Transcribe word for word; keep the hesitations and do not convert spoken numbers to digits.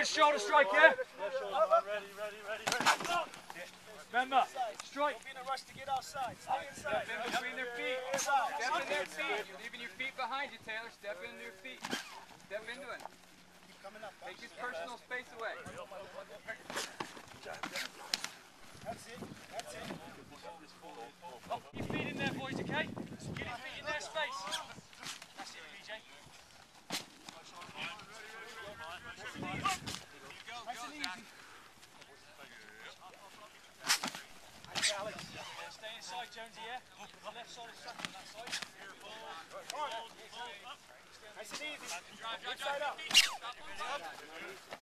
a shoulder strike, yeah? Ready, ready, ready, ready. Remember, strike. Don't be in a rush to get outside. Stay inside. Step in between their feet. Step in their feet. You're leaving your feet behind you, Taylor. Step into your feet. Step into it. Keep coming up. Take his personal space away. That's it. That's it. Oh, your feet in there, boys, okay? Get your feet in their space. That's it, P J. Nice and easy. Alex. Stay inside, Jonesy, yeah? The left side is stuck on that side. Nice and easy. Inside out.